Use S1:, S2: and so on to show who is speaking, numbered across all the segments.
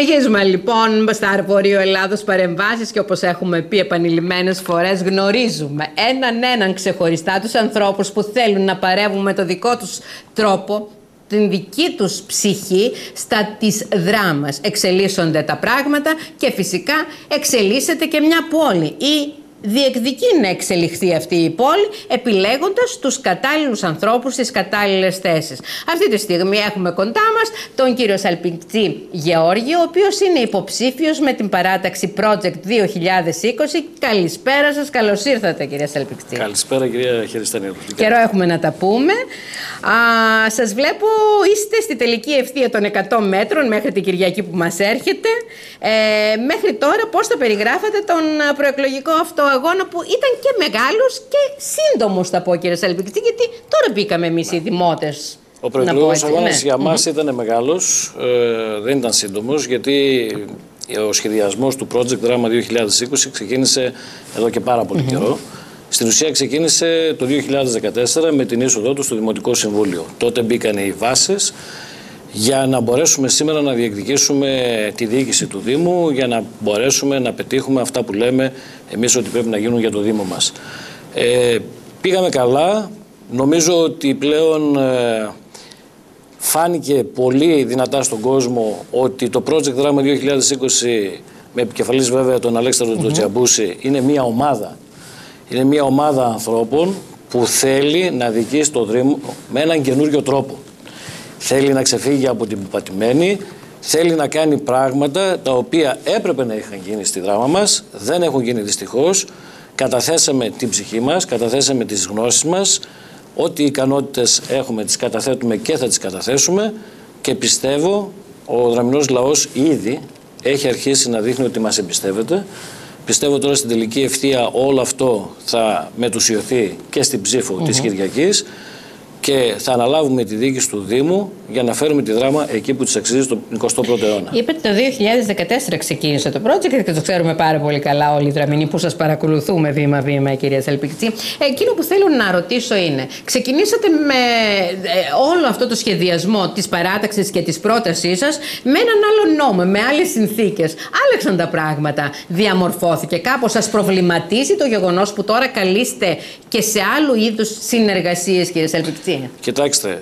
S1: Συνεχίζουμε λοιπόν στα Αρβορείο Ελλάδος παρεμβάσεις και όπως έχουμε πει επανειλημμένες φορές, γνωρίζουμε έναν ξεχωριστά τους ανθρώπους που θέλουν να παρεύουν με το δικό τους τρόπο, την δική τους ψυχή στα της δράμας. Εξελίσσονται τα πράγματα και φυσικά εξελίσσεται και μια πόλη ή διεκδικεί να εξελιχθεί αυτή η πόλη επιλέγοντας τους κατάλληλους ανθρώπους στις κατάλληλες θέσεις. Αυτή τη στιγμή έχουμε κοντά μας τον κύριο Σαλπικτσή Γεώργιο, ο οποίος είναι υποψήφιος με την παράταξη Project 2020. Καλησπέρα σας, καλώς ήρθατε κύριε Σαλπικτσή.
S2: Καλησπέρα κυρία Χεριστανίδου.
S1: Καιρό έχουμε να τα πούμε. Σας βλέπω, είστε στη τελική ευθεία των 100 μέτρων μέχρι την Κυριακή που μας έρχεται. Μέχρι τώρα πώς θα περιγράφατε τον προεκλογικό αυτό αγώνα που ήταν και μεγάλος και σύντομος, θα πω κύριε Σαλπικτσή, γιατί τώρα μπήκαμε εμείς οι δημότες.
S2: Ο προεκλογικός αγώνας για μας ήταν μεγάλος, δεν ήταν σύντομος, γιατί ο σχεδιασμός του Project Drama 2020 ξεκίνησε εδώ και πάρα πολύ καιρό. Στην ουσία ξεκίνησε το 2014 με την είσοδό του στο Δημοτικό Συμβούλιο. Τότε μπήκαν οι βάσεις για να μπορέσουμε σήμερα να διεκδικήσουμε τη διοίκηση του Δήμου, για να μπορέσουμε να πετύχουμε αυτά που λέμε εμείς ότι πρέπει να γίνουν για το Δήμο μας. Πήγαμε καλά. Νομίζω ότι πλέον φάνηκε πολύ δυνατά στον κόσμο ότι το Project Drama 2020, με επικεφαλής βέβαια τον Αλέξανδρο τον Τζαμπούση, είναι μια ομάδα. Είναι μια ομάδα ανθρώπων που θέλει να διοικήσει το Δήμο με έναν καινούριο τρόπο. Θέλει να ξεφύγει από την πεπατημένη, θέλει να κάνει πράγματα τα οποία έπρεπε να είχαν γίνει στη Δράμα μας, δεν έχουν γίνει δυστυχώς. Καταθέσαμε την ψυχή μας, καταθέσαμε τις γνώσεις μας, ό,τι ικανότητες έχουμε τις καταθέτουμε και θα τις καταθέσουμε και πιστεύω ο δραμηνός λαός ήδη έχει αρχίσει να δείχνει ότι μας εμπιστεύεται. Πιστεύω τώρα στην τελική ευθεία όλο αυτό θα μετουσιωθεί και στην ψήφο της Κυριακής και θα αναλάβουμε τη διοίκηση του Δήμου για να φέρουμε τη Δράμα εκεί που της αξίζει στον 21ο αιώνα.
S1: Είπατε το 2014 ξεκίνησε το project και το ξέρουμε πάρα πολύ καλά όλοι οι Δραμηνοί που σας παρακολουθούμε βήμα-βήμα, κυρία Σαλπικτσή. Εκείνο που θέλω να ρωτήσω είναι, ξεκινήσατε με όλο αυτό το σχεδιασμό της παράταξης και της πρότασής σας με έναν άλλο νόμο, με άλλες συνθήκες. Άλλαξαν τα πράγματα, διαμορφώθηκε κάπως. Σας προβληματίζει το γεγονός που τώρα καλείστε και σε άλλου είδους συνεργασίες, κύριε Σαλπικτσή?
S2: Κοιτάξτε,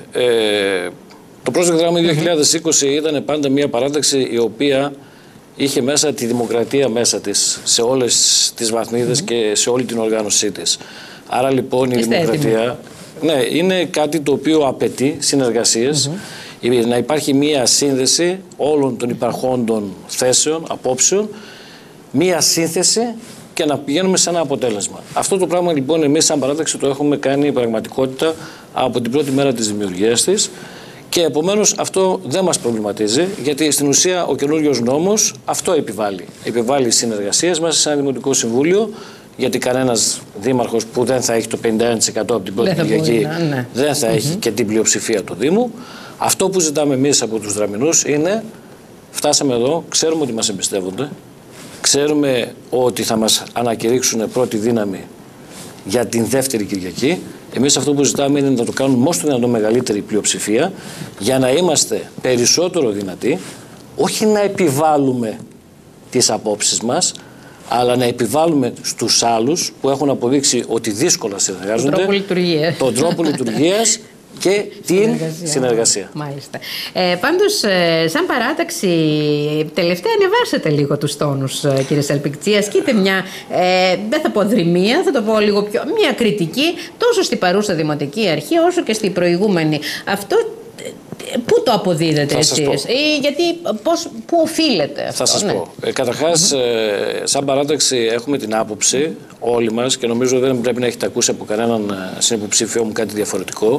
S2: το Project Drama 2020 ήταν πάντα μια παράταξη η οποία είχε μέσα τη δημοκρατία μέσα της, σε όλες τις βαθμίδες και σε όλη την οργάνωσή της. Άρα λοιπόν η δημοκρατία είναι κάτι το οποίο απαιτεί συνεργασίες, να υπάρχει μια σύνδεση όλων των υπαρχόντων θέσεων, απόψεων, μια σύνθεση και να πηγαίνουμε σε ένα αποτέλεσμα. Αυτό το πράγμα λοιπόν εμείς σαν παράταξη το έχουμε κάνει πραγματικότητα από την πρώτη μέρα της δημιουργίας της και επομένως αυτό δεν μας προβληματίζει, γιατί στην ουσία ο καινούριος νόμος αυτό επιβάλλει. Επιβάλλει συνεργασίες μέσα σε ένα Δημοτικό Συμβούλιο, γιατί κανένας δήμαρχος που δεν θα έχει το 51% από την πρώτη Κυριακή δεν θα έχει και την πλειοψηφία του Δήμου. Αυτό που ζητάμε εμείς από τους Δραμηνούς είναι, φτάσαμε εδώ, ξέρουμε ότι μας εμπιστεύονται, ξέρουμε ότι θα μας ανακηρύξουν πρώτη δύναμη για την δεύτερη Κυριακή. Εμείς αυτό που ζητάμε είναι να το κάνουμε όσο το δυνατόν μεγαλύτερη πλειοψηφία για να είμαστε περισσότερο δυνατοί, όχι να επιβάλλουμε τις απόψεις μας, αλλά να επιβάλλουμε στους άλλους που έχουν αποδείξει ότι δύσκολα συνεργάζονται τον τρόπο λειτουργίας και την συνεργασία.
S1: Μάλιστα. Πάντως, σαν παράταξη, τελευταία ανεβάσατε λίγο τους τόνους, κύριε Σαλπικτσή. Ασκείτε μια, δεν θα πω δρυμία, θα το πω λίγο πιο, μια κριτική τόσο στη παρούσα Δημοτική Αρχή όσο και στη προηγούμενη. Αυτό πού το αποδίδετε εσείς ή γιατί, πού οφείλεται αυτό?
S2: Θα σας πω. Καταρχάς, σαν παράταξη έχουμε την άποψη όλοι μας και νομίζω δεν πρέπει να έχετε ακούσει από κανέναν συνυποψήφιό μου κάτι διαφορετικό,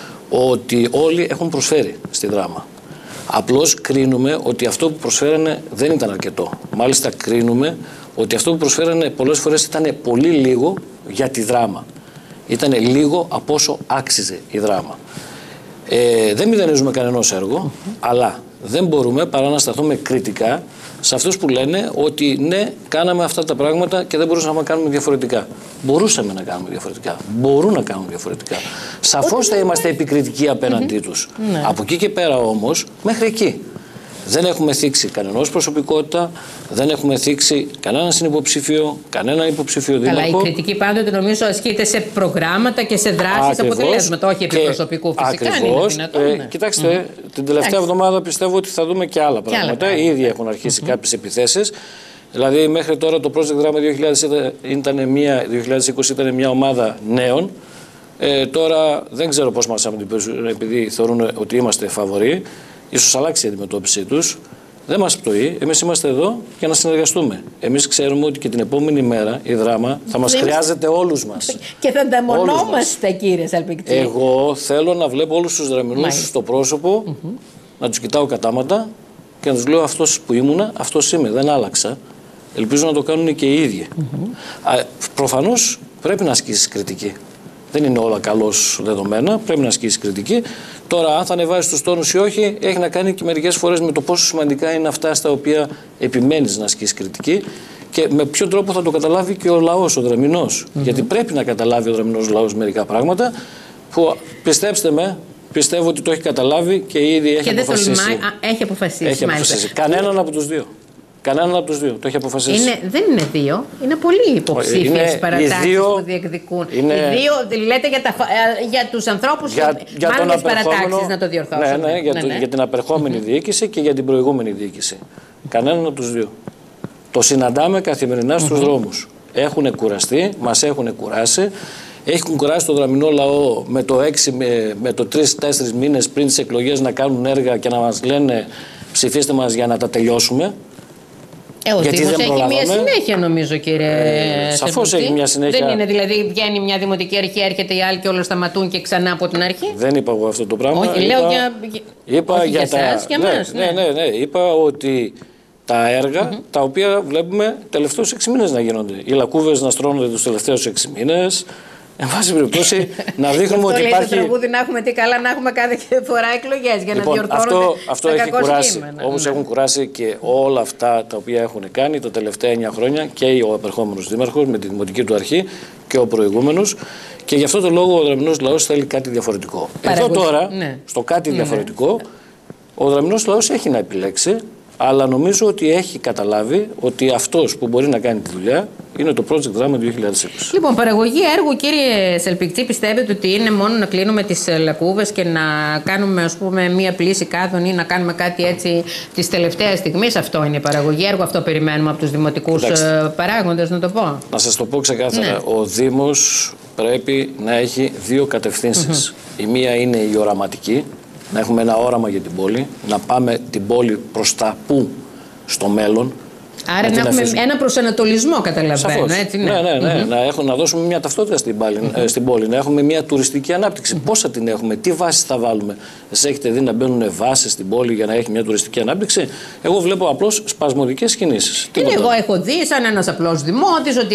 S2: ότι όλοι έχουν προσφέρει στη Δράμα. Απλώς κρίνουμε ότι αυτό που προσφέρανε δεν ήταν αρκετό. Μάλιστα κρίνουμε ότι αυτό που προσφέρανε πολλές φορές ήταν πολύ λίγο για τη Δράμα. Ήταν λίγο από όσο άξιζε η Δράμα. Δεν μηδενίζουμε κανένας έργο, αλλά δεν μπορούμε παρά να σταθούμε κριτικά σε αυτούς που λένε ότι ναι, κάναμε αυτά τα πράγματα και δεν μπορούσαμε να κάνουμε διαφορετικά. Μπορούσαμε να κάνουμε διαφορετικά. Μπορούν να κάνουν διαφορετικά. Σαφώς θα είμαστε επικριτικοί απέναντί τους. Από εκεί και πέρα όμως, μέχρι εκεί. Δεν έχουμε θίξει κανενός προσωπικότητα, δεν έχουμε θίξει κανέναν συνυποψήφιο, κανέναν υποψήφιο δήμαρχο.
S1: Αλλά η κριτική πάντοτε νομίζω ασκείται σε προγράμματα και σε δράσεις αποτελέσματα, όχι επί προσωπικού φυσικά.
S2: Ακριβώς. Κοιτάξτε, την τελευταία εβδομάδα πιστεύω ότι θα δούμε και άλλα πράγματα. Ήδη έχουν αρχίσει κάποιες επιθέσεις. Δηλαδή, μέχρι τώρα το Project Drama 2020 ήταν μια ομάδα νέων. Τώρα δεν ξέρω πώς μας αντιμετωπίζουν, επειδή θεωρούν ότι είμαστε φαβοροί. Ίσως αλλάξει η αντιμετώπιση τους. Δεν μας πτωεί. Εμείς είμαστε εδώ για να συνεργαστούμε. Εμείς ξέρουμε ότι και την επόμενη μέρα η Δράμα θα μας χρειάζεται όλους μας.
S1: Και θα ανταμωνόμαστε, κύριε Σαλπικτή.
S2: Εγώ θέλω να βλέπω όλους τους Δραμινούς στο πρόσωπο, να τους κοιτάω κατάματα και να τους λέω αυτός που ήμουνα, αυτός είμαι. Δεν άλλαξα. Ελπίζω να το κάνουν και οι ίδιοι. Προφανώς πρέπει να ασκήσεις κριτική. Δεν είναι όλα καλώς δεδομένα, πρέπει να ασκήσεις κριτική. Τώρα, αν θα ανεβάσεις τους τόνους ή όχι, έχει να κάνει και μερικές φορές με το πόσο σημαντικά είναι αυτά στα οποία επιμένεις να ασκήσεις κριτική και με ποιο τρόπο θα το καταλάβει και ο λαός, ο Δραμινός. Γιατί πρέπει να καταλάβει ο Δραμινός λαός μερικά πράγματα που, πιστέψτε με, πιστεύω ότι το έχει καταλάβει και ήδη έχει αποφασίσει.
S1: Έχει αποφασίσει.
S2: Κανέναν από τους δύο. Κανέναν από τους δύο. Το έχει αποφασίσει.
S1: Δεν είναι δύο. Είναι πολλοί υποψήφιες παρατάξεις που διεκδικούν. Οι δύο, λέτε για τους ανθρώπους, μάλλον τις παρατάξεις, να το διορθώσουμε.
S2: Για την απερχόμενη διοίκηση και για την προηγούμενη διοίκηση. Κανέναν από τους δύο. Το συναντάμε καθημερινά στους δρόμους. Έχουν κουραστεί, μας έχουν κουράσει. Έχουν κουράσει το Δραμινό λαό με το 3-4 μήνες πριν τις εκλογές να κάνουν έργα και να μας λένε ψηφίστε μας για να τα τελειώσουμε.
S1: Ο Δήμος έχει μια συνέχεια, νομίζω, κύριε
S2: σαφώς έχει μια συνέχεια.
S1: Δεν είναι δηλαδή βγαίνει μια δημοτική αρχή, έρχεται οι άλλοι και όλα σταματούν και ξανά από την αρχή.
S2: Δεν είπα εγώ αυτό το πράγμα.
S1: Όχι, λέω για εσάς, για εμάς.
S2: Ναι. Είπα ότι τα έργα τα οποία βλέπουμε τελευταίους 6 μήνες να γίνονται. Οι λακκούβες να στρώνονται τους τελευταίους 6 μήνες. Εν πάση περιπτώσει, να δείχνουμε ότι υπάρχει.
S1: Το τραγούδι να έχουμε τι καλά να έχουμε κάθε φορά εκλογές για να διορθώνονται.
S2: Αυτό έχει κουράσει. Όπως έχουν κουράσει και όλα αυτά τα οποία έχουν κάνει τα τελευταία 9 χρόνια και ο απερχόμενος δήμαρχος με τη δημοτική του αρχή και ο προηγούμενος. Και γι' αυτό το λόγο ο Δραμινός λαός θέλει κάτι διαφορετικό. Εδώ τώρα, στο κάτι διαφορετικό, ο Δραμινός λαός έχει να επιλέξει. Αλλά νομίζω ότι έχει καταλάβει ότι αυτός που μπορεί να κάνει τη δουλειά είναι το Project Drama 2020.
S1: Λοιπόν, παραγωγή έργου, κύριε Σαλπικτή, πιστεύετε ότι είναι μόνο να κλείνουμε τις λακκούβες και να κάνουμε, ας πούμε, μία πλήση κάδων ή να κάνουμε κάτι έτσι της τελευταίας στιγμής? Αυτό είναι η παραγωγή έργου, αυτό περιμένουμε από τους δημοτικούς παράγοντες, να το πω.
S2: Να σας το πω ξεκάθαρα. Ναι. Ο Δήμος πρέπει να έχει δύο κατευθύνσεις. Η μία είναι η οραματική. Να έχουμε ένα όραμα για την πόλη, να πάμε την πόλη προς τα πού στο μέλλον.
S1: Άρα να έχουμε ένα προσανατολισμό, καταλαβαίνω. Έτσι,
S2: Να δώσουμε μια ταυτότητα στην πόλη, να έχουμε μια τουριστική ανάπτυξη. Πώς θα την έχουμε, τι βάσεις θα βάλουμε? Εσείς έχετε δει να μπαίνουν βάσεις στην πόλη για να έχει μια τουριστική ανάπτυξη? Εγώ βλέπω απλώς σπασμωδικές κινήσεις.
S1: Εγώ έχω δει, σαν ένας απλός δημότης, ότι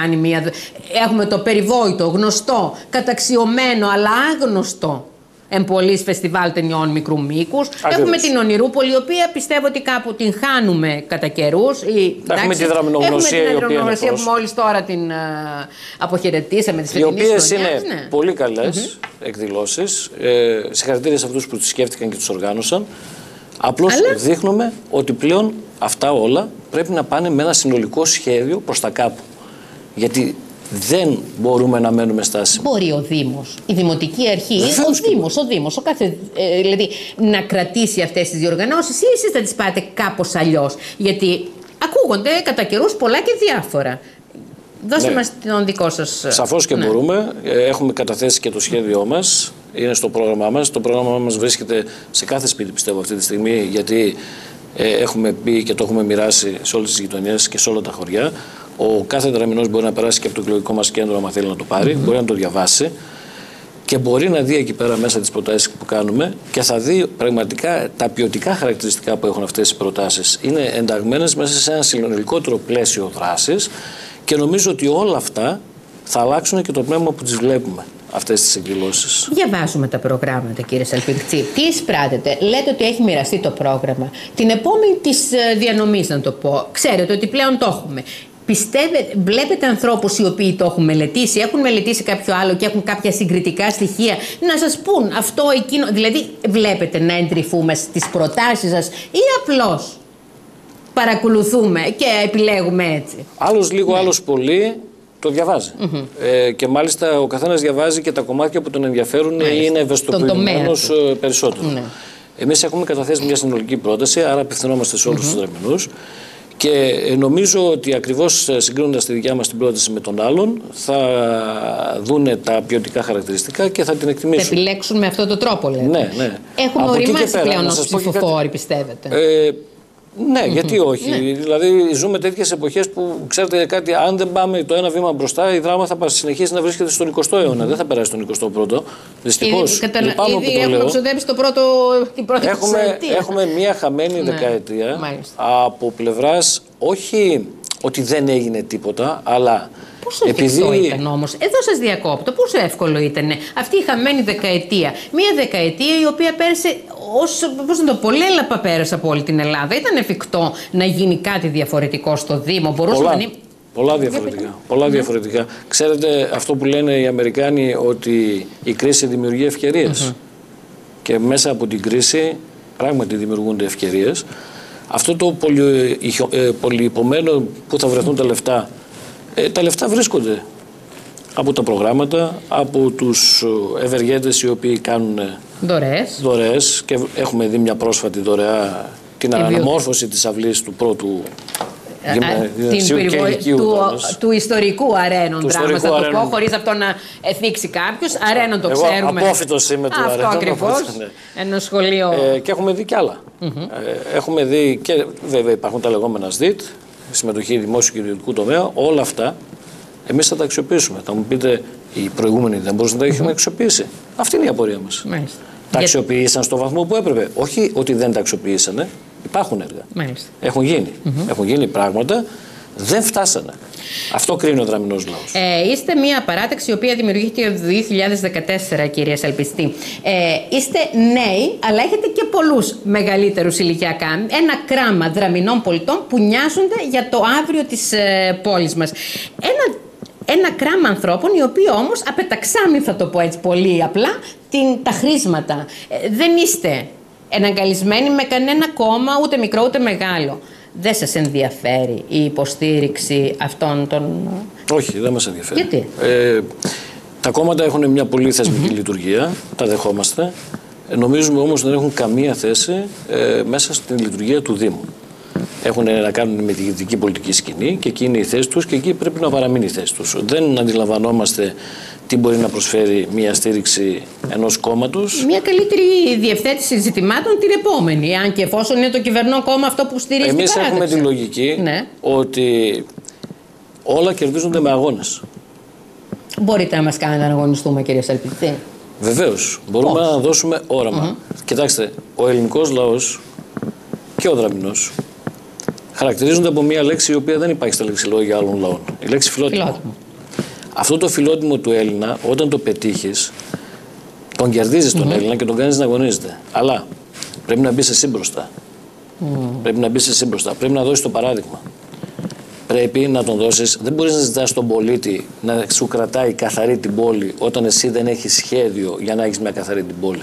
S1: έχουμε το περιβόητο, γνωστό, καταξιωμένο, αλλά άγνωστο εμπολής φεστιβάλ ταινιών μικρού μήκους. Έχουμε την Ονειρούπολη, η οποία πιστεύω ότι κάπου την χάνουμε κατά καιρούς.
S2: Έχουμε τη δραμινογνωσία,
S1: που μόλις τώρα την αποχαιρετήσαμε, τις φετινές
S2: χρονιάς. Οι οποίες είναι πολύ καλές εκδηλώσεις. Συγχαρητήρια σε αυτούς που τις σκέφτηκαν και τις οργάνωσαν. Απλώς δείχνουμε ότι πλέον αυτά όλα πρέπει να πάνε με ένα συνολικό σχέδιο προς τα κάπου. Γιατί δεν μπορούμε να μένουμε στάσιμοι.
S1: Μπορεί ο Δήμος, η Δημοτική Αρχή, ο Δήμος, δηλαδή να κρατήσει αυτές τις διοργανώσεις, ή εσείς θα τις πάτε κάπως αλλιώς? Γιατί ακούγονται κατά καιρούς πολλά και διάφορα. Δώστε μας τον δικό σας.
S2: Σαφώς και μπορούμε. Έχουμε καταθέσει και το σχέδιό μας. Είναι στο πρόγραμμά μας. Το πρόγραμμά μας βρίσκεται σε κάθε σπίτι, πιστεύω, αυτή τη στιγμή, γιατί έχουμε πει και το έχουμε μοιράσει σε όλες τις γειτονιές και σε όλα τα χωριά. Ο κάθε Δραμινός μπορεί να περάσει και από το εκλογικό μας κέντρο, αν θέλει να το πάρει, μπορεί να το διαβάσει και μπορεί να δει εκεί πέρα μέσα τις προτάσεις που κάνουμε και θα δει πραγματικά τα ποιοτικά χαρακτηριστικά που έχουν αυτές οι προτάσεις. Είναι ενταγμένες μέσα σε ένα συνολικότερο πλαίσιο δράσης και νομίζω ότι όλα αυτά θα αλλάξουν και το πνεύμα που τις βλέπουμε, αυτές τις εκδηλώσεις.
S1: Διαβάζουμε τα προγράμματα, κύριε Σαλπικτή. Τι εισπράτετε? Λέτε ότι έχει μοιραστεί το πρόγραμμα. Την επόμενη της διανομής, να το πω, ξέρετε ότι πλέον το έχουμε. Βλέπετε ανθρώπους οι οποίοι το έχουν μελετήσει, έχουν μελετήσει κάποιο άλλο και έχουν κάποια συγκριτικά στοιχεία να σας πούν αυτό, εκείνο? Δηλαδή, βλέπετε να εντρυφούμε στις προτάσεις σας ή απλώς παρακολουθούμε και επιλέγουμε έτσι?
S2: Άλλος λίγο, άλλος πολύ το διαβάζει. Και μάλιστα ο καθένας διαβάζει και τα κομμάτια που τον ενδιαφέρουν ή είναι ευαισθητοποιημένος περισσότερο. Εμείς έχουμε καταθέσει μια συνολική πρόταση, άρα απευθυνόμαστε σε όλους τους δραμηνούς. Και νομίζω ότι ακριβώς συγκρίνοντας τη δικιά μας την πρόταση με τον άλλον, θα δούνε τα ποιοτικά χαρακτηριστικά και θα την εκτιμήσουν.
S1: Θα επιλέξουν με αυτόν τον τρόπο, λέτε.
S2: Ναι.
S1: Έχουμε οριμάσει πλέον ως ψηφοφόροι, πιστεύετε?
S2: Ναι, γιατί όχι. Ναι. Δηλαδή, ζούμε τέτοιες εποχές που, ξέρετε κάτι, αν δεν πάμε το ένα βήμα μπροστά, η δράμα θα συνεχίσει να βρίσκεται στον 20ο αιώνα. Δεν θα περάσει στον 21ο. Δυστυχώς.
S1: Ήδη έχουμε ξοδέψει την πρώτη δεκαετία.
S2: Έχουμε μία χαμένη δεκαετία από πλευράς, όχι ότι δεν έγινε τίποτα, αλλά.
S1: Πόσο εφικτό ήταν όμως? Εδώ σας διακόπτω. Πόσο εύκολο ήταν αυτή η χαμένη δεκαετία? Μία δεκαετία η οποία πέρασε πώς να το πω, λέλαπα πέρασε από όλη την Ελλάδα. Ήταν εφικτό να γίνει κάτι διαφορετικό στο Δήμο?
S2: Πολλά διαφορετικά. Ξέρετε αυτό που λένε οι Αμερικάνοι, ότι η κρίση δημιουργεί ευκαιρίες. Και μέσα από την κρίση πράγματι δημιουργούνται ευκαιρίες. Αυτό το πολυυπομένο που θα βρεθούν τα λεφτά, τα λεφτά βρίσκονται από τα προγράμματα, από τους ευεργέτες οι οποίοι κάνουν δωρεές, και έχουμε δει μια πρόσφατη δωρεά, την αναμόρφωση της αυλής του πρώτου
S1: του ιστορικού αρένων δράμα, θα το πω, χωρίς αυτό να θίξει κάποιος. Αρένων το ξέρουμε.
S2: Απόφυτος είμαι του αρένων.
S1: Αυτό ακριβώς. Ένα σχολείο.
S2: Και έχουμε δει κι άλλα. Έχουμε δει και βέβαια υπάρχουν τα λεγόμενα ΣΔΙΤ, συμμετοχή δημόσιου και ιδιωτικού τομέα. Όλα αυτά εμείς θα τα αξιοποιήσουμε. Θα μου πείτε, οι προηγούμενοι δεν μπορούσαν να τα είχαν αξιοποιήσει? Αυτή είναι η απορία μας. Τα αξιοποίησαν στο βαθμό που έπρεπε? Όχι ότι δεν τα αξιοποιήσανε. Υπάρχουν έργα. Έχουν γίνει. Έχουν γίνει πράγματα. Δεν φτάσανε. Αυτό κρίνει ο δραμηνός λαός.
S1: Είστε μια παράταξη η οποία δημιουργήθηκε το 2014, κυρία Σαλπιστή. Είστε νέοι, αλλά έχετε και πολλούς μεγαλύτερους ηλικιακά. Ένα κράμα δραμηνών πολιτών που νοιάζονται για το αύριο της πόλης μας. Ένα κράμα ανθρώπων οι οποίοι όμως απεταξάμι, θα το πω έτσι πολύ απλά, τα χρήσματα. Δεν είστε εναγκαλισμένοι με κανένα κόμμα, ούτε μικρό ούτε μεγάλο. Δεν σας ενδιαφέρει η υποστήριξη αυτών των...
S2: Όχι, δεν μας ενδιαφέρει.
S1: Γιατί?
S2: Τα κόμματα έχουν μια πολύ θεσμική λειτουργία, τα δεχόμαστε. Νομίζουμε όμως δεν έχουν καμία θέση μέσα στην λειτουργία του Δήμου. Έχουν να κάνουν με τη δυτική πολιτική σκηνή και εκεί είναι η θέση τους και εκεί πρέπει να παραμείνει η θέση τους. Δεν αντιλαμβανόμαστε τι μπορεί να προσφέρει μια στήριξη ενός κόμματος.
S1: Μια καλύτερη διευθέτηση ζητημάτων την επόμενη, αν και εφόσον είναι το κυβερνό κόμμα αυτό που στηρίζει την παράταξη.
S2: Εμείς έχουμε τη λογική ότι όλα κερδίζονται με αγώνες.
S1: Μπορείτε να μας κάνετε να αγωνιστούμε, κύριε Σαλπιστή?
S2: Βεβαίως. Μπορούμε να δώσουμε όραμα. Κοιτάξτε, ο ελληνικός λαός και ο δραμηνός χαρακτηρίζονται από μια λέξη η οποία δεν υπάρχει στα λεξιλόγια άλλων λαών. Η λέξη φιλότιμο. Αυτό το φιλότιμο του Έλληνα, όταν το πετύχεις, τον κερδίζεις τον Έλληνα και τον κάνεις να αγωνίζεται. Αλλά πρέπει να μπεις εσύ μπροστά. Πρέπει να μπεις εσύ μπροστά. Πρέπει να δώσεις το παράδειγμα. Πρέπει να τον δώσεις. Δεν μπορείς να ζητάς τον πολίτη να σου κρατάει καθαρή την πόλη όταν εσύ δεν έχεις σχέδιο για να έχεις μια καθαρή την πόλη.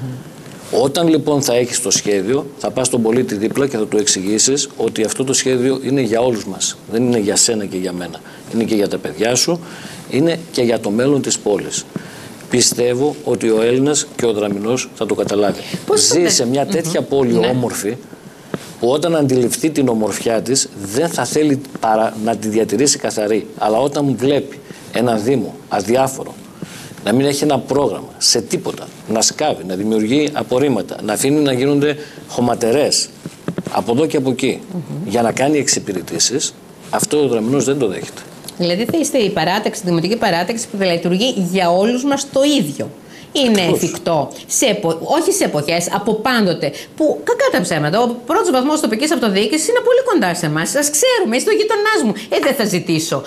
S2: Όταν λοιπόν θα έχεις το σχέδιο, θα πας στον πολίτη δίπλα και θα του εξηγήσεις ότι αυτό το σχέδιο είναι για όλους μας. Δεν είναι για σένα και για μένα. Είναι και για τα παιδιά σου, είναι και για το μέλλον της πόλης. Πιστεύω ότι ο Έλληνας και ο δραμηνός θα το καταλάβει. Ζει σε μια τέτοια πόλη όμορφη, που όταν αντιληφθεί την ομορφιά της δεν θα θέλει παρά να τη διατηρήσει καθαρή. Αλλά όταν βλέπει ένα Δήμο αδιάφορο, να μην έχει ένα πρόγραμμα σε τίποτα, να σκάβει, να δημιουργεί απορρίμματα, να αφήνει να γίνονται χωματερές από εδώ και από εκεί για να κάνει εξυπηρετήσεις, αυτό ο δραμηνός δεν το δέχεται. Δηλαδή
S1: θα είστε η παράταξη, η δημοτική παράταξη που θα λειτουργεί για όλους μας το ίδιο. Είναι εφικτό, όχι σε εποχές, από πάντοτε, που κακά τα ψέματα. Ο πρώτος βαθμός τοπικής αυτοδιοίκησης είναι πολύ κοντά σε εμάς. Σας ξέρουμε, είστε ο γειτονάς μου. Δεν θα ζητήσω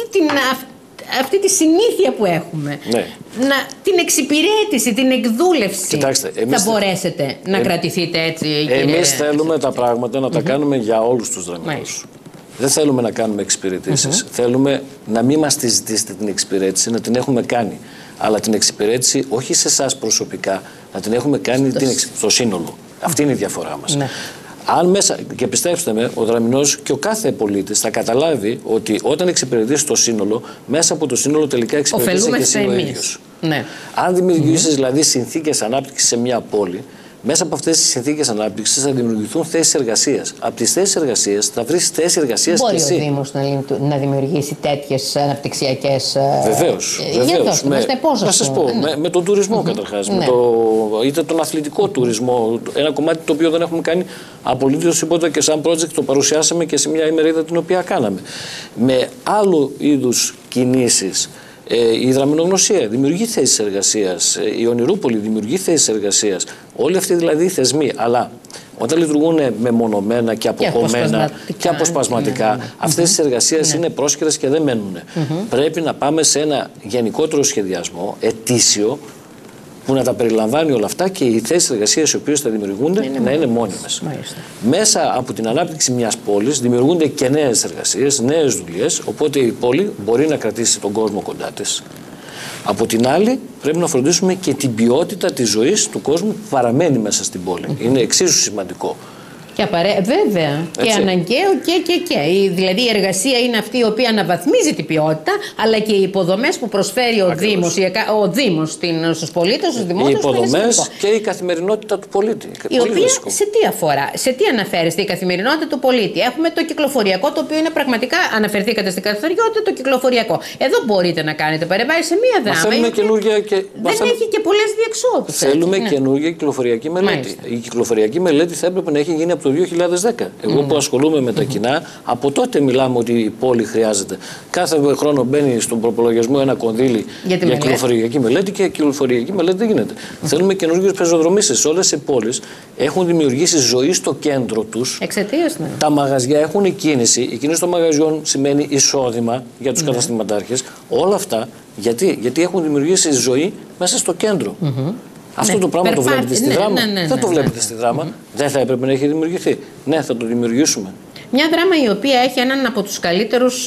S1: αυτή τη συνήθεια που έχουμε. Την εξυπηρέτηση, την εκδούλευση.
S2: Κοιτάξτε,
S1: θα μπορέσετε να κρατηθείτε έτσι,
S2: εμείς θέλουμε τα πράγματα να τα κάνουμε για όλους τους δραμηνούς. δεν θέλουμε να κάνουμε εξυπηρετήσεις. Θέλουμε να μην μας τη ζητήσετε την εξυπηρέτηση, να την έχουμε κάνει. Αλλά την εξυπηρέτηση όχι σε εσάς προσωπικά, να την έχουμε κάνει στο σύνολο. Αυτή είναι η διαφορά μας. Ναι. Αν μέσα, και πιστέψτε με, ο Δραμηνός και ο κάθε πολίτης θα καταλάβει ότι όταν εξυπηρετήσει το σύνολο, μέσα από το σύνολο τελικά εξυπηρετήσει και εσύ ο ίδιος. Ναι. Αν δημιουργήσεις δηλαδή συνθήκες ανάπτυξης σε μια πόλη, μέσα από αυτές τις συνθήκες ανάπτυξης θα δημιουργηθούν θέσεις εργασίας. Από τις θέσεις εργασίας θα βρεις θέσεις εργασίας και εσύ.
S1: Μπορεί ο Δήμος να δημιουργήσει τέτοιες αναπτυξιακές.
S2: Βεβαίως. Να σας πω, με τον τουρισμό καταρχάς. Ναι. Είτε τον αθλητικό τουρισμό. Ένα κομμάτι το οποίο δεν έχουμε κάνει απολύτως τίποτα και σαν project το παρουσιάσαμε και σε μια ημερίδα την οποία κάναμε. Με άλλου είδους κινήσεις. Η Δραμηνογνωσία δημιουργεί θέσεις εργασίας, η Ονειρούπολη δημιουργεί θέσεις εργασίας. Όλοι αυτοί δηλαδή οι θεσμοί, αλλά όταν λειτουργούν μεμονωμένα και αποκομμένα και αποσπασματικά, αυτές τις εργασίες είναι πρόσχερες και δεν μένουν. Πρέπει να πάμε σε ένα γενικότερο σχεδιασμό, ετήσιο, που να τα περιλαμβάνει όλα αυτά και οι θέσεις εργασίας οι οποίες θα δημιουργούνται να είναι μόνιμες. Μέσα από την ανάπτυξη μιας πόλης δημιουργούνται και νέες εργασίες, νέες δουλειές, οπότε η πόλη μπορεί να κρατήσει τον κόσμο κοντά της. Από την άλλη, πρέπει να φροντίσουμε και την ποιότητα της ζωής του κόσμου που παραμένει μέσα στην πόλη. Είναι εξίσου σημαντικό.
S1: Και βέβαια. Έτσι. Και αναγκαίο και. Δηλαδή η εργασία είναι αυτή η οποία αναβαθμίζει την ποιότητα, αλλά και οι υποδομές που προσφέρει ο Δήμος στους πολίτες, στους δημότες.
S2: Οι υποδομές και η καθημερινότητα του πολίτη.
S1: Η οποία σε τι αφορά, σε τι αναφέρεστε η καθημερινότητα του πολίτη. Έχουμε το κυκλοφοριακό, το οποίο είναι πραγματικά, αναφερθήκατε στην καθαριότητα, το κυκλοφοριακό. Εδώ μπορείτε να κάνετε παρεμβάσεις σε μία δράμα.
S2: Θέλουμε καινούργια
S1: δεν έχει και πολλές διεξόδους.
S2: Θέλουμε καινούργια κυκλοφοριακή μελέτη. Η κυκλοφοριακή μελέτη θα έπρεπε να έχει γίνει το 2010. Εγώ που ασχολούμαι με τα κοινά, από τότε μιλάμε ότι η πόλη χρειάζεται. Κάθε χρόνο μπαίνει στον προπολογισμό ένα κονδύλι για κυκλοφοριακή μελέτη και η κυκλοφοριακή μελέτη δεν γίνεται. Θέλουμε καινούργιες πεζοδρομήσεις. Όλες οι πόλεις έχουν δημιουργήσει ζωή στο κέντρο τους.
S1: Εξαιτίας, ναι.
S2: Τα μαγαζιά έχουν κίνηση. Η κίνηση των μαγαζιών σημαίνει εισόδημα για τους καταστηματάρχες. Όλα αυτά γιατί έχουν δημιουργήσει ζωή μέσα στο κέντρο. Αυτό το πράγμα το βλέπετε στη Δράμα. Δεν το βλέπετε στη Δράμα. Δεν θα έπρεπε να έχει δημιουργηθεί. Ναι, θα το δημιουργήσουμε.
S1: Μια Δράμα η οποία έχει έναν από τους καλύτερους,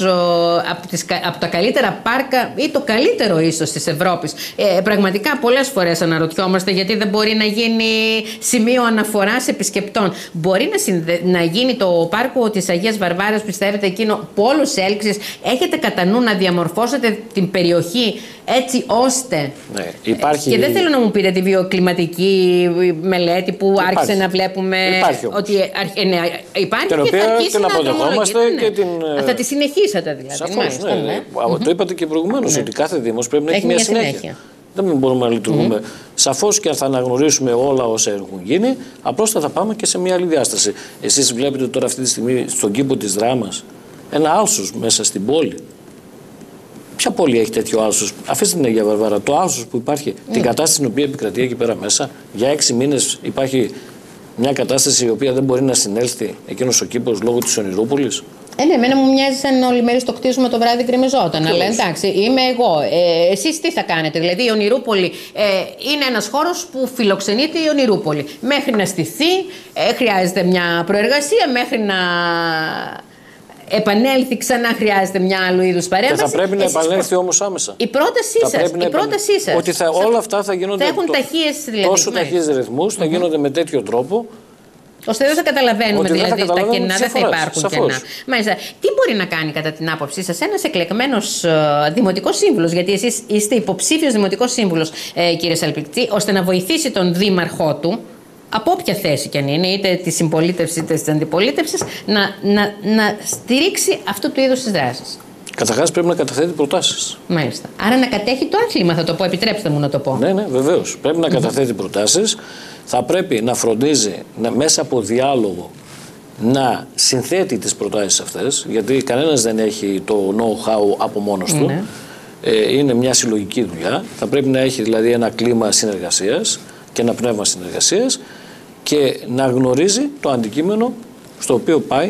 S1: από τα καλύτερα πάρκα ή το καλύτερο ίσως της Ευρώπης. Πραγματικά πολλές φορές αναρωτιόμαστε γιατί δεν μπορεί να γίνει σημείο αναφοράς επισκεπτών. Μπορεί να γίνει το πάρκο της Αγίας Βαρβάρας, πιστεύετε, εκείνο πόλος έλξης. Έχετε κατά νου να διαμορφώσετε την περιοχή έτσι ώστε.
S2: Ναι, υπάρχει...
S1: Και δεν θέλω να μου πείτε τη βιοκλιματική μελέτη που άρχισε να βλέπουμε. Ότι υπάρχει και θα αρχίσει
S2: και να αποδεχόμαστε και την.
S1: Θα τη συνεχίσατε δηλαδή.
S2: Σαφώς, ναι. Το είπατε και προηγουμένως ότι κάθε Δήμος πρέπει να έχει μια συνέχεια. Δεν μπορούμε να λειτουργούμε. Σαφώς και αν θα αναγνωρίσουμε όλα όσα έχουν γίνει, απλώς θα πάμε και σε μια άλλη διάσταση. Εσείς βλέπετε τώρα αυτή τη στιγμή στον κήπο της Δράμας ένα άλσος μέσα στην πόλη. Ποια πόλη έχει τέτοιο άλσος? Αφήστε την Αγία Βαρβάρα. Το άλσος που υπάρχει, την κατάσταση στην οποία επικρατεί εκεί πέρα μέσα, για 6 μήνες υπάρχει μια κατάσταση η οποία δεν μπορεί να συνέλθει εκείνος ο κήπος λόγω της Ονειρούπολης.
S1: Ναι, εμένα μου μοιάζει σαν όλη μέρη στο κτίσμα το βράδυ γκρεμιζόταν. Αλλά εντάξει, είμαι εγώ. Εσείς τι θα κάνετε? Δηλαδή η Ονειρούπολη είναι ένας χώρος που φιλοξενείται η Ονειρούπολη. Μέχρι να στηθεί χρειάζεται μια προεργασία, μέχρι να επανέλθει ξανά χρειάζεται μια άλλου είδους παρέμβαση.
S2: Και θα πρέπει να επανέλθει όμως άμεσα.
S1: Η πρότασή σας.
S2: Ότι όλα αυτά θα γίνονται
S1: θα έχουν δηλαδή,
S2: τόσο ταχύες ρυθμούς, θα γίνονται με τέτοιο τρόπο.
S1: Ώστε δεν θα καταλαβαίνουμε δηλαδή τα κενά, δεν θα υπάρχουν κενά. Μάλιστα, τι μπορεί να κάνει κατά την άποψή σας ένας εκλεγμένος δημοτικός σύμβουλος, γιατί εσείς είστε υποψήφιος δημοτικός σύμβουλος, κύριε Σαλπικτή, ώστε να βοηθήσει τον δήμαρχό του, από όποια θέση κι αν είναι, είτε τη συμπολίτευση είτε τη αντιπολίτευση, να στηρίξει αυτού του είδους τις δράσεις.
S2: Καταρχάς πρέπει να καταθέτει προτάσεις.
S1: Μάλιστα. Άρα να κατέχει το άθλημα, θα το πω, επιτρέψτε μου να το πω.
S2: Ναι, βεβαίως. Πρέπει να καταθέτει προτάσεις. Θα πρέπει να φροντίζει μέσα από διάλογο να συνθέτει τις προτάσεις αυτές, γιατί κανένας δεν έχει το know-how από μόνος του. Είναι μια συλλογική δουλειά. Θα πρέπει να έχει δηλαδή ένα κλίμα συνεργασίας και ένα πνεύμα συνεργασίας και να γνωρίζει το αντικείμενο στο οποίο πάει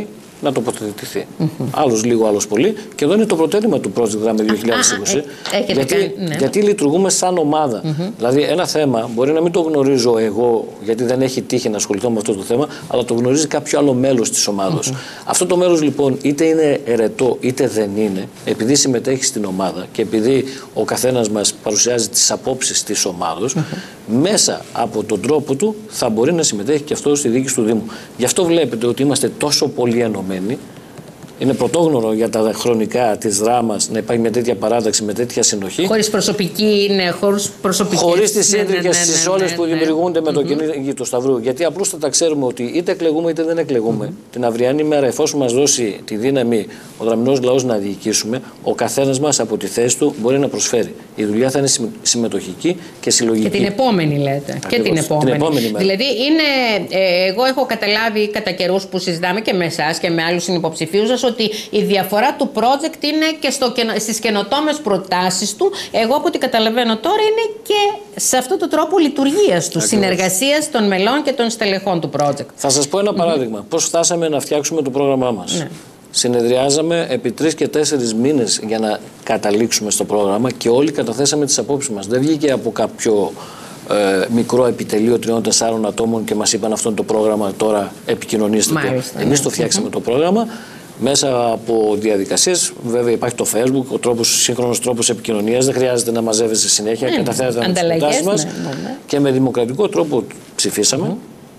S2: να τοποθετηθεί. Άλλος λίγο, άλλος πολύ. Και εδώ είναι το προτέρημα του Project Drama 2020. Γιατί λειτουργούμε σαν ομάδα. Δηλαδή, ένα θέμα μπορεί να μην το γνωρίζω εγώ, γιατί δεν έχει τύχει να ασχοληθώ με αυτό το θέμα, αλλά το γνωρίζει κάποιο άλλο μέλος της ομάδας. Αυτό το μέλος λοιπόν είτε είναι ερετό είτε δεν είναι, επειδή συμμετέχει στην ομάδα και επειδή ο καθένας μας παρουσιάζει τις απόψεις της ομάδος, μέσα από τον τρόπο του θα μπορεί να συμμετέχει και αυτό στη διοίκηση του Δήμου. Γι' αυτό βλέπετε ότι είμαστε τόσο πολύ ενωμένοι. Είναι πρωτόγνωρο για τα χρονικά της δράμας να υπάρχει μια τέτοια παράταξη με τέτοια συνοχή.
S1: Χωρίς προσωπική,
S2: χωρίς τις ίντρικες στις όλες που δημιουργούνται με το κυνήγι του Σταυρού. Γιατί απλούστατα ξέρουμε ότι είτε εκλεγούμε είτε δεν εκλεγούμε, την αυριανή μέρα, εφόσον μας δώσει τη δύναμη ο δραμηνός λαός να διοικήσουμε, ο καθένας μας από τη θέση του μπορεί να προσφέρει. Η δουλειά θα είναι συμμετοχική και συλλογική.
S1: Και την επόμενη, λέτε.
S2: Ακριβώς.
S1: Και την επόμενη
S2: μέρα.
S1: Δηλαδή, εγώ έχω καταλάβει κατά καιρούς που συζητάμε και με εσάς και με άλλους συνυποψηφίους σας ότι η διαφορά του project είναι και στις καινοτόμες προτάσεις του. Εγώ από ό,τι καταλαβαίνω τώρα είναι και σε αυτό το τρόπο λειτουργίας του, συνεργασίας των μελών και των στελεχών του project.
S2: Θα σας πω ένα παράδειγμα. Πώς φτάσαμε να φτιάξουμε το πρόγραμμά μας. Ναι. Συνεδριάζαμε επί 3 και 4 μήνες για να καταλήξουμε στο πρόγραμμα και όλοι καταθέσαμε τις απόψεις μας. Δεν βγήκε από κάποιο μικρό επιτελείο 3-4 ατόμων και μας είπαν αυτό είναι το πρόγραμμα, τώρα επικοινωνήστε. Εμείς το φτιάξαμε το πρόγραμμα. Μέσα από διαδικασίες, βέβαια υπάρχει το Facebook, ο σύγχρονος τρόπος επικοινωνίας, δεν χρειάζεται να μαζεύεσαι συνέχεια, καταθέταμε τις προτάσεις μας και με δημοκρατικό τρόπο ψηφίσαμε.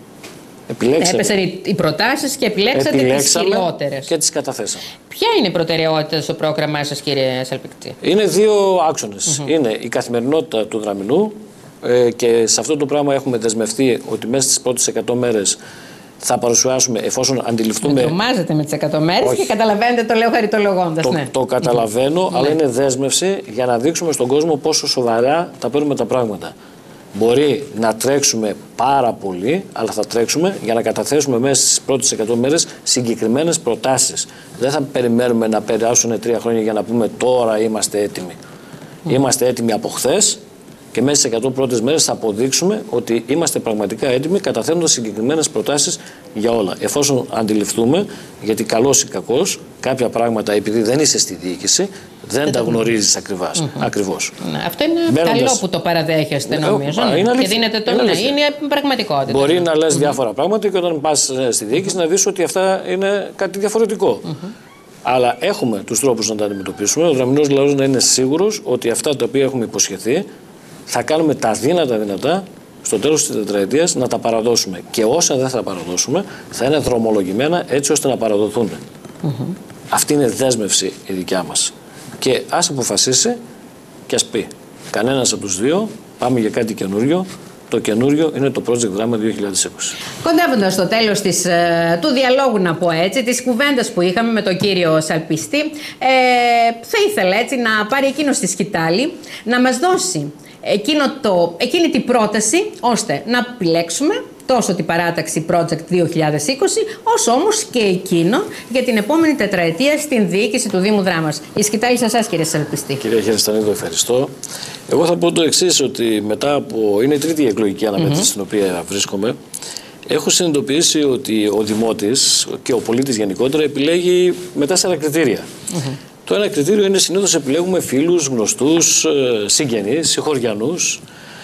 S1: Έπεσαν οι προτάσεις και επιλέξατε τις χειρότερες.
S2: Και τις καταθέσαμε.
S1: Ποια είναι η προτεραιότητα στο πρόγραμμά σας, κύριε Σαλπικτσή?
S2: Είναι 2 άξονες. Είναι η καθημερινότητα του Δραμηνού και σε αυτό το πράγμα έχουμε δεσμευτεί ότι μέσα στις πρώτες 100 μέρες θα παρουσιάσουμε, εφόσον αντιληφθούμε.
S1: Με τρομάζετε με τις 100 μέρες και καταλαβαίνετε, το λέω χαριτολογώντας.
S2: Το καταλαβαίνω, αλλά είναι δέσμευση για να δείξουμε στον κόσμο πόσο σοβαρά τα παίρνουμε τα πράγματα. Μπορεί να τρέξουμε πάρα πολύ, αλλά θα τρέξουμε για να καταθέσουμε μέσα στις πρώτες 100 μέρες συγκεκριμένες προτάσεις. Δεν θα περιμένουμε να περάσουν 3 χρόνια για να πούμε τώρα είμαστε έτοιμοι. Είμαστε έτοιμοι από χθες. Και μέσα στις 100 πρώτες μέρες θα αποδείξουμε ότι είμαστε πραγματικά έτοιμοι καταθέτοντας συγκεκριμένες προτάσεις για όλα. Εφόσον αντιληφθούμε, γιατί καλός ή κακός, κάποια πράγματα επειδή δεν είσαι στη διοίκηση, δεν τα γνωρίζεις ακριβώς.
S1: Αυτό είναι καλό που το παραδέχεστε, νομίζω. Και δίνετε το είναι πραγματικότητα.
S2: Μπορεί να λες διάφορα πράγματα και όταν πας στη διοίκηση να δεις ότι αυτά είναι κάτι διαφορετικό. Αλλά έχουμε τους τρόπους να τα αντιμετωπίσουμε. Ο δραμηνός λαός να είναι σίγουρος ότι αυτά τα οποία έχουμε υποσχεθεί θα κάνουμε τα δυνατά στο τέλος της τετραετίας να τα παραδώσουμε. Και όσα δεν θα παραδώσουμε θα είναι δρομολογημένα έτσι ώστε να παραδοθούν. Αυτή είναι δέσμευση η δικιά μας. Και ας αποφασίσει και ας πει. Κανένας από τους δύο, πάμε για κάτι καινούριο. Το καινούριο είναι το Project Drama 2020.
S1: Κοντεύοντας στο τέλος του διαλόγου, να πω έτσι, της κουβέντας που είχαμε με τον κύριο Σαλπιστή, θα ήθελα έτσι να πάρει εκείνο στη σκητάλη, να μας δώσει εκείνη την πρόταση, ώστε να επιλέξουμε τόσο την παράταξη Project 2020, όσο όμως και εκείνο για την επόμενη τετραετία στην διοίκηση του Δήμου Δράμας. Η σκητάλη σε εσάς, κύριε Σαλπιστή.
S2: Κυρία Χεριστανίδου, ευχαριστώ. Εγώ θα πω το εξής, ότι μετά από. Είναι η 3η εκλογική αναμέτρηση στην οποία βρίσκομαι. Έχω συνειδητοποιήσει ότι ο Δημότης και ο πολίτης γενικότερα επιλέγει με 4 κριτήρια. Το ένα κριτήριο είναι συνήθως επιλέγουμε φίλους, γνωστούς, συγγενείς, συγχωριανούς.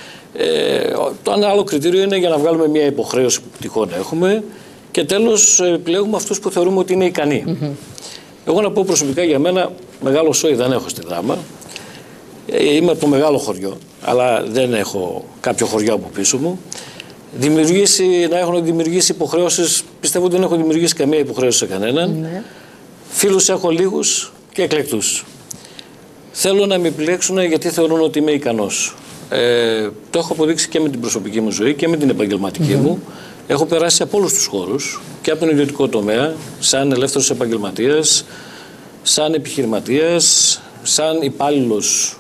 S2: Το άλλο κριτήριο είναι για να βγάλουμε μια υποχρέωση που τυχόν έχουμε. Και τέλος επιλέγουμε αυτούς που θεωρούμε ότι είναι ικανοί. Εγώ να πω προσωπικά για μένα, μεγάλο σόι δεν έχω στη Δράμα. Είμαι από το μεγάλο χωριό, αλλά δεν έχω κάποιο χωριό από πίσω μου. Να έχω δημιουργήσει υποχρεώσεις, πιστεύω ότι δεν έχω δημιουργήσει καμία υποχρέωση σε κανέναν. Φίλους έχω λίγους και εκλεκτούς. Θέλω να με επιλέξουν γιατί θεωρούν ότι είμαι ικανός. Το έχω αποδείξει και με την προσωπική μου ζωή και με την επαγγελματική μου. Έχω περάσει από όλους τους χώρους και από τον ιδιωτικό τομέα, σαν ελεύθερος επαγγελματίας, σαν επιχειρηματίας, σαν υπάλληλος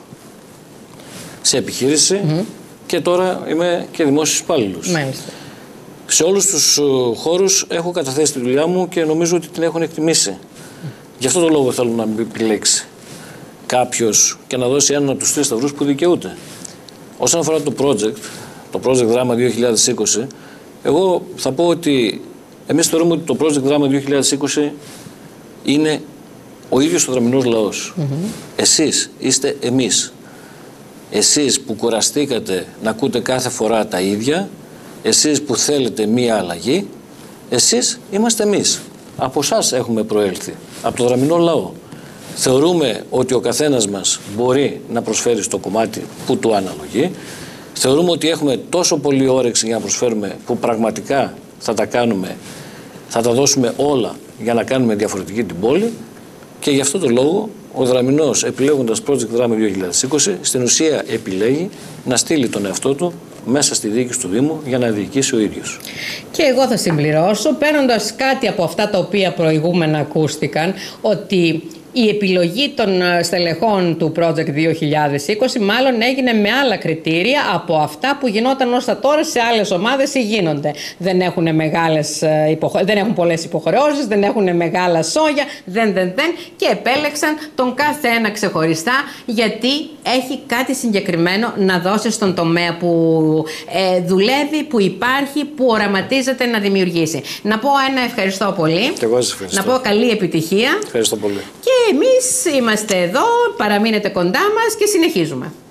S2: σε επιχείρηση και τώρα είμαι και δημόσιος υπάλληλος. Σε όλους τους χώρους έχω καταθέσει τη δουλειά μου και νομίζω ότι την έχουν εκτιμήσει. Γι' αυτό το λόγο θέλω να με επιλέξει κάποιος και να δώσει έναν από τους 3 σταυρούς που δικαιούται. Όσον αφορά το Project Drama 2020, εγώ θα πω ότι εμείς θεωρούμε ότι το Project Drama 2020 είναι ο ίδιος ο δραμηνός λαός. Εσείς είστε εμείς. Εσείς που κουραστήκατε να ακούτε κάθε φορά τα ίδια, εσείς που θέλετε μία αλλαγή, εσείς είμαστε εμείς. Από εσάς έχουμε προέλθει, από το δραμηνό λαό. Θεωρούμε ότι ο καθένας μας μπορεί να προσφέρει στο κομμάτι που του αναλογεί. Θεωρούμε ότι έχουμε τόσο πολύ όρεξη για να προσφέρουμε που πραγματικά θα τα κάνουμε, θα τα δώσουμε όλα για να κάνουμε διαφορετική την πόλη, και γι' αυτό το λόγο ο Δραμηνός, επιλέγοντας Project Δράμη 2020, στην ουσία επιλέγει να στείλει τον εαυτό του μέσα στη διοίκηση του Δήμου για να διοικήσει ο ίδιος.
S1: Και εγώ θα συμπληρώσω, παίρνοντας κάτι από αυτά τα οποία προηγούμενα ακούστηκαν, ότι η επιλογή των στελεχών του Project 2020 μάλλον έγινε με άλλα κριτήρια από αυτά που γινόταν ως τώρα σε άλλες ομάδες ή γίνονται. Δεν έχουν πολλές υποχρεώσεις, δεν έχουν μεγάλα σόγια, και επέλεξαν τον κάθε ένα ξεχωριστά, γιατί έχει κάτι συγκεκριμένο να δώσει στον τομέα που δουλεύει, που υπάρχει, που οραματίζεται να δημιουργήσει. Να πω ένα ευχαριστώ πολύ.
S2: Και εγώ σας ευχαριστώ.
S1: Να πω καλή επιτυχία.
S2: Ευχαριστώ πολύ.
S1: Και εμείς είμαστε εδώ, παραμείνετε κοντά μας και συνεχίζουμε.